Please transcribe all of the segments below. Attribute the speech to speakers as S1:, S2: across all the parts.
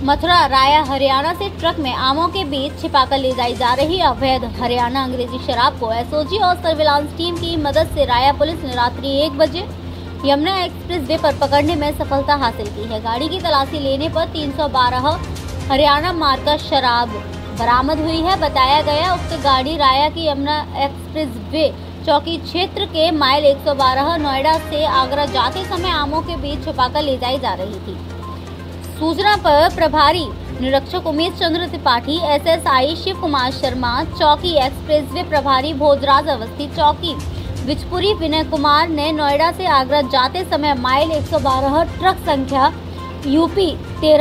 S1: मथुरा राया हरियाणा से ट्रक में आमों के बीच छिपाकर ले जाई जा रही अवैध हरियाणा अंग्रेजी शराब को एसओजी और सर्विलांस टीम की मदद से राया पुलिस ने रात्रि 1 बजे यमुना एक्सप्रेस वे पर पकड़ने में सफलता हासिल की है। गाड़ी की तलाशी लेने पर 312 हरियाणा मार्ग का शराब बरामद हुई है। बताया गया उक्त गाड़ी राया की यमुना एक्सप्रेस वे चौकी क्षेत्र के माइल 112 नोएडा से आगरा जाते समय आमों के बीच छुपाकर ले जाई जा रही थी। सूचना पर प्रभारी निरीक्षक उमेश चंद्र त्रिपाठी, एसएसआई शिव कुमार शर्मा, चौकी एक्सप्रेसवे प्रभारी भोजराज अवस्थी, चौकी बिचपुरी विनय कुमार ने नोएडा से आगरा जाते समय माइल 112 ट्रक संख्या यूपी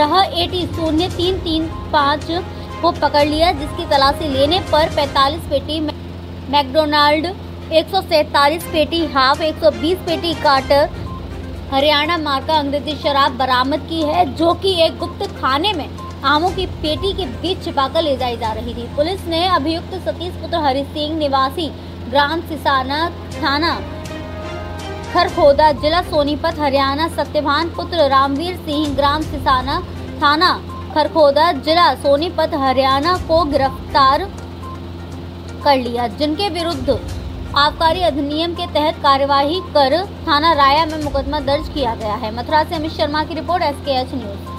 S1: 13800335 को पकड़ लिया, जिसकी तलाशी लेने पर 45 पेटी मैकडोनाल्ड, 147 पेटी हाफ, 120 पेटी कार्टर हरियाणा मार्ग का अंग्रेजी शराब बरामद की है, जो कि एक गुप्त खाने में आमों की पेटी के बीच छिपाकर ले जाई जा रही थी। पुलिस ने अभियुक्त सतीश पुत्र हरि सिंह निवासी ग्राम सिसाना थाना खरखोदा जिला सोनीपत हरियाणा, सत्यभान पुत्र रामवीर सिंह ग्राम सिसाना थाना खरखोदा जिला सोनीपत हरियाणा को गिरफ्तार कर लिया, जिनके विरुद्ध आबकारी अधिनियम के तहत कार्यवाही कर थाना राया में मुकदमा दर्ज किया गया है। मथुरा से अमित शर्मा की रिपोर्ट, SKH न्यूज।